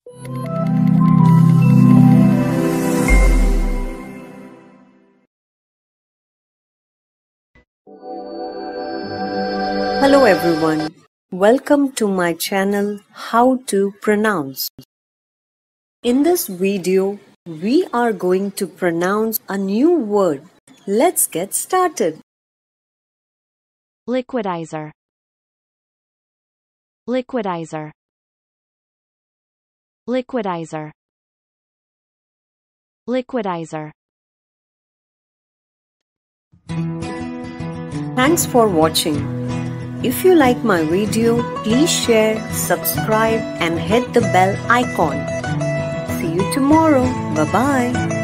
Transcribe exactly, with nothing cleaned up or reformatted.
Hello everyone, welcome to my channel How to Pronounce. In this video, we are going to pronounce a new word. Let's get started. Liquidizer. Liquidizer. Liquidizer. Liquidizer. Thanks for watching. If you like my video, please share, subscribe and hit the bell icon. See you tomorrow. Bye-bye.